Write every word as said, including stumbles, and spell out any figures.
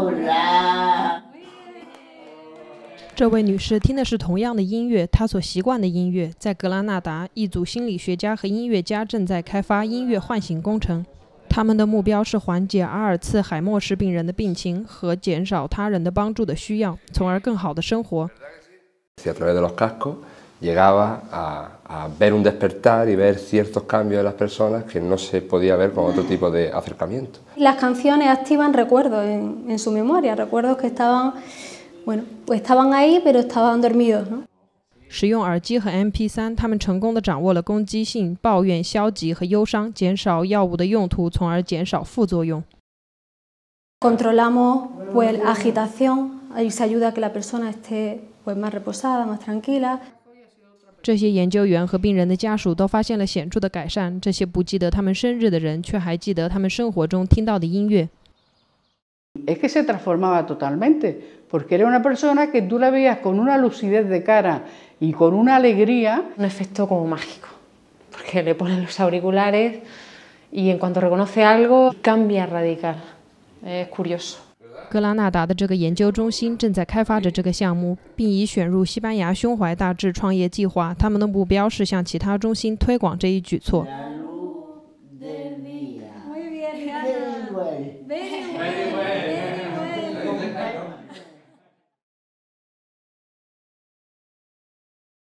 这位女士听的是同样的音乐，她所习惯的音乐。在格拉纳达，一组心理学家和音乐家正在开发音乐唤醒工程。他们的目标是缓解阿尔茨海默氏病人的病情和减少他人的帮助的需要，从而更好的生活。 Llegaba a, a ver un despertar y ver ciertos cambios en las personas que no se podía ver con otro tipo de acercamiento. Las canciones activan recuerdos en, en su memoria, recuerdos que estaban, bueno, pues estaban ahí, pero estaban dormidos, ¿no? 使用耳机和 M P 三， 他们成功地掌握了攻击性、抱怨、消极和忧伤，减少药物的用途，从而减少副作用。 Controlamos pues la agitación, ahí se ayuda a que la persona esté pues más reposada, más tranquila. 这些研究员和病人的家属都发现了显著的改善。这些不记得他们生日的人，却还记得他们生活中听到的音乐。 Es que se transformaba totalmente, porque era una persona que tú la veías con una lucidez de cara y con una alegría. Un efecto como mágico, porque le ponen los auriculares y en cuanto reconoce algo cambia radical. Es curioso. 格拉纳达的这个研究中心正在开发着这个项目，并已选入西班牙胸怀大志创业计划。他们的目标是向其他中心推广这一举措。